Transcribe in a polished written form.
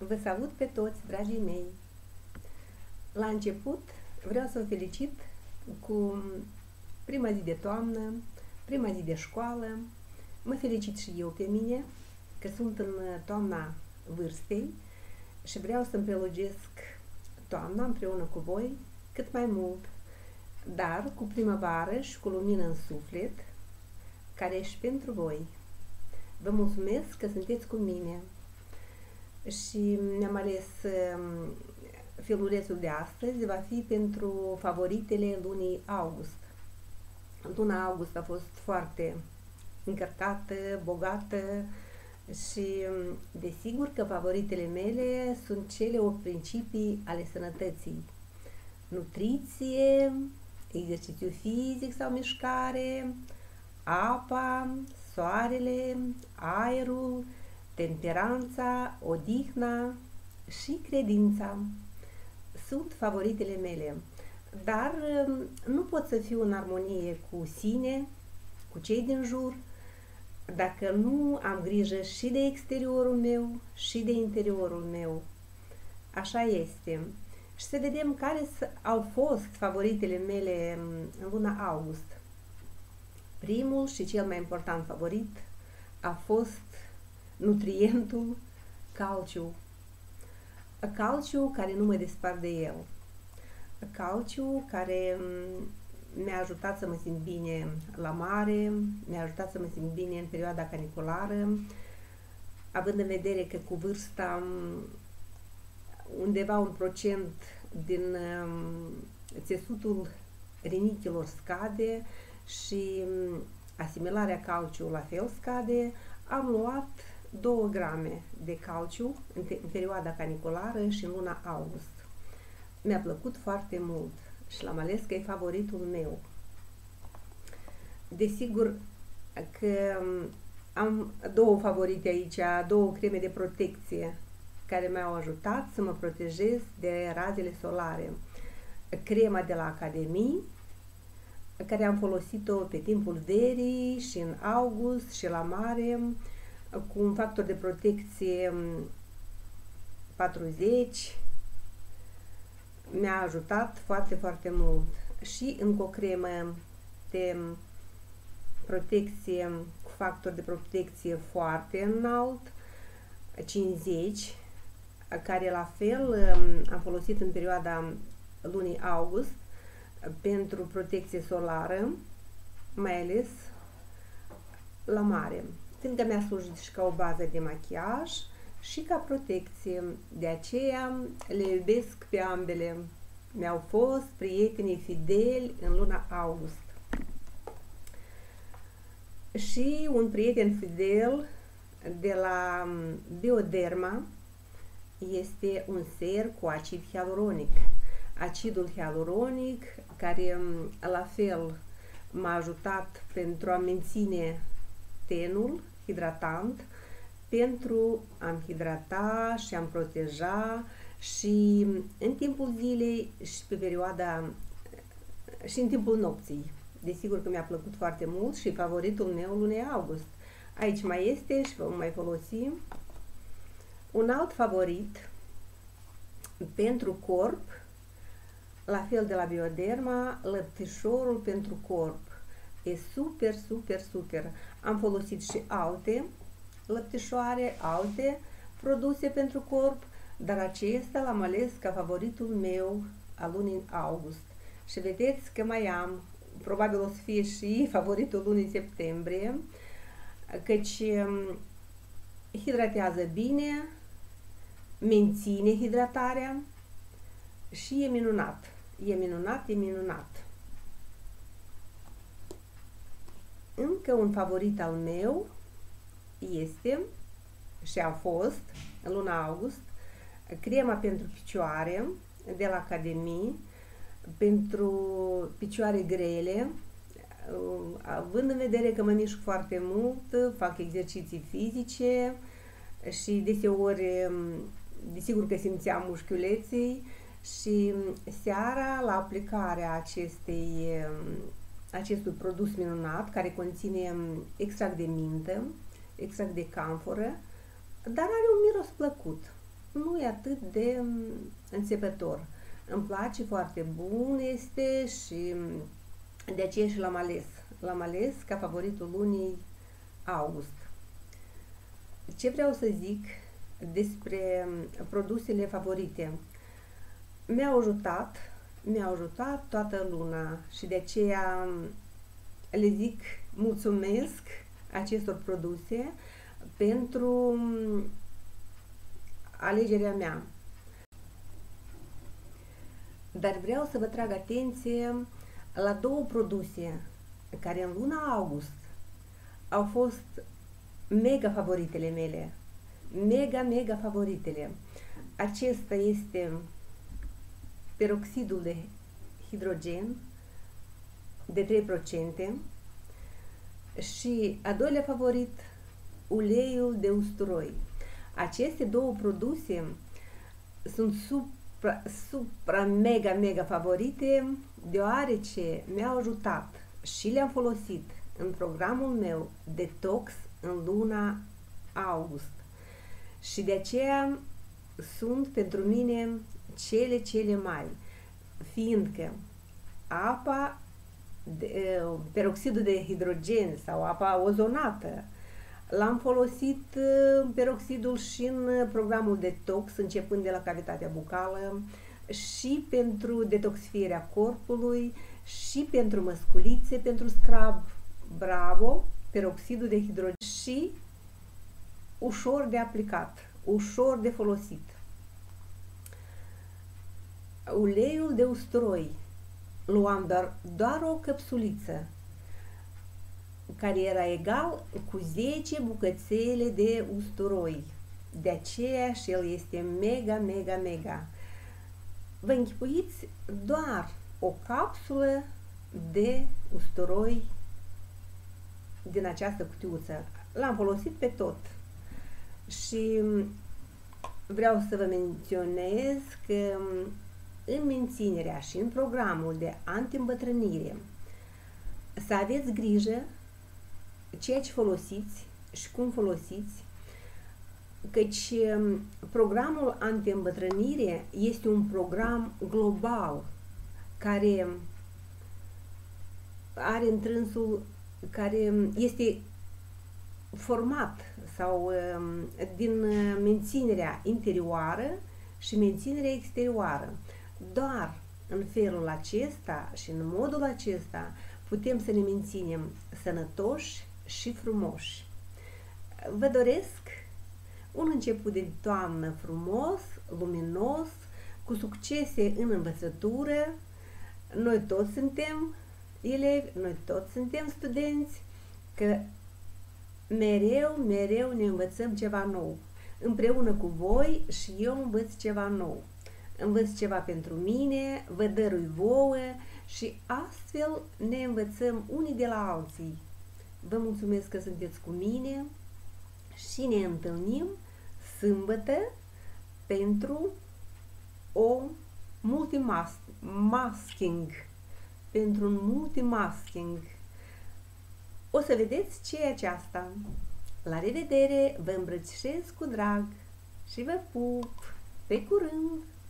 Vă salut pe toți, dragii mei! La început vreau să vă felicit cu prima zi de toamnă, prima zi de școală. Mă felicit și eu pe mine, că sunt în toamna vârstei și vreau să-mi prelungesc toamna împreună cu voi cât mai mult, dar cu primăvară și cu lumină în suflet, care e și pentru voi. Vă mulțumesc că sunteți cu mine și mi-am ales filulețul de astăzi, va fi pentru favoritele lunii august. Luna august a fost foarte încărcată, bogată și desigur că favoritele mele sunt cele 8 principii ale sănătății: nutriție, exercițiu fizic sau mișcare, apa, soarele, aerul, temperanța, odihna și credința. Sunt favoritele mele, dar nu pot să fiu în armonie cu sine, cu cei din jur, dacă nu am grijă și de exteriorul meu și de interiorul meu. Așa este. Și să vedem care au fost favoritele mele în luna august. Primul și cel mai important favorit a fost nutrientul calciu. Calciu care nu mă despart de el. Calciu care mi-a ajutat să mă simt bine la mare, mi-a ajutat să mă simt bine în perioada caniculară, având în vedere că cu vârsta undeva 1% din țesutul rinichilor scade și asimilarea calciului la fel scade, am luat 2 grame de calciu în perioada caniculară și în luna august. Mi-a plăcut foarte mult și l-am ales că e favoritul meu. Desigur că am 2 favorite aici, 2 creme de protecție care mi-au ajutat să mă protejez de razele solare. Crema de la Academie, care am folosit-o pe timpul verii și în august și la mare, cu un factor de protecție 40, mi-a ajutat foarte, foarte mult. Și încă o cremă de protecție cu factor de protecție foarte înalt, 50, care la fel am folosit în perioada lunii august pentru protecție solară, mai ales la mare, fiindcă mi-a slujit și ca o bază de machiaj și ca protecție. De aceea le iubesc pe ambele. Mi-au fost prietenii fideli în luna august. Și un prieten fidel de la Bioderma este un ser cu acid hialuronic. Acidul hialuronic care la fel m-a ajutat pentru a menține tenul hidratant, pentru a-mi hidrata și a-mi proteja și în timpul zilei și pe perioada și în timpul nopții. Desigur că mi-a plăcut foarte mult și favoritul meu lunii august. Aici mai este și vom mai folosi un alt favorit pentru corp, la fel de la Bioderma, lăptișorul pentru corp. E super, super, super. Am folosit și alte lăptișoare, alte produse pentru corp, dar acesta l-am ales ca favoritul meu al lunii august. Și vedeți că mai am, probabil o să fie și favoritul lunii septembrie, căci hidratează bine, menține hidratarea și e minunat. E minunat, e minunat. Încă un favorit al meu este și a fost în luna august crema pentru picioare de la Academie, pentru picioare grele, având în vedere că mă mișc foarte mult, fac exerciții fizice și deseori, desigur că simțeam mușchiuleții și seara, la aplicarea acestui produs minunat care conține extract de mintă, extract de camforă, dar are un miros plăcut. nu e atât de înțepător. Îmi place, foarte bun este și de aceea și l-am ales. L-am ales ca favoritul lunii august. Ce vreau să zic despre produsele favorite? Mi-au ajutat toată luna și de aceea le zic mulțumesc acestor produse pentru alegerea mea. Dar vreau să vă trag atenție la două produse care în luna august au fost mega favoritele mele. Mega favoritele. Acesta este peroxidul de hidrogen de 3% și a doilea favorit, uleiul de usturoi. Aceste două produse sunt supra mega favorite, deoarece mi-au ajutat și le-am folosit în programul meu detox în luna august. Și de aceea sunt pentru mine cele mai, fiindcă peroxidul de hidrogen sau apa ozonată, l-am folosit peroxidul și în programul detox, începând de la cavitatea bucală, și pentru detoxifierea corpului, și pentru măsculițe, pentru scrub bravo, peroxidul de hidrogen, și ușor de aplicat, ușor de folosit. Uleiul de usturoi, luam doar o căpsuliță, care era egal cu 10 bucățele de usturoi. De aceea și el este mega. Vă închipuiți doar o capsulă de usturoi din această cutiuță. L-am folosit pe tot. Și vreau să vă menționez că în menținerea și în programul de anti-îmbătrânire să aveți grijă ceea ce folosiți și cum folosiți, căci programul anti-îmbătrânire este un program global care are întrânsul, care este format sau din menținerea interioară și menținerea exterioară. Doar în felul acesta și în modul acesta putem să ne menținem sănătoși și frumoși. Vă doresc un început de toamnă frumos, luminos, cu succese în învățătură. Noi toți suntem elevi, noi toți suntem studenți, că mereu ne învățăm ceva nou. Împreună cu voi și eu învăț ceva nou. Învăț ceva pentru mine, vă dărui vouă și astfel ne învățăm unii de la alții. Vă mulțumesc că sunteți cu mine și ne întâlnim sâmbătă pentru o multimasking. Pentru un multimasking. O să vedeți ce e aceasta. La revedere, vă îmbrățișez cu drag și vă pup. Pe curând!